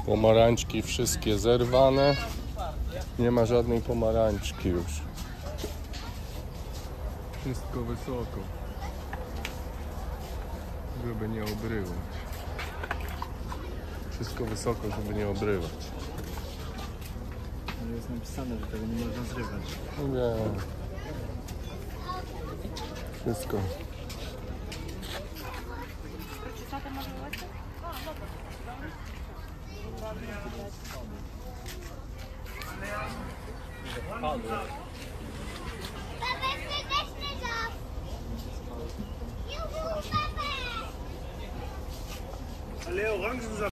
Pomarańczki wszystkie zerwane. Nie ma żadnej pomarańczki już. Wszystko wysoko, żeby nie obrywać. Wszystko wysoko, żeby nie obrywać. Ale jest napisane, że tego nie można zrywać. Nie. Wszystko. Ale Orangen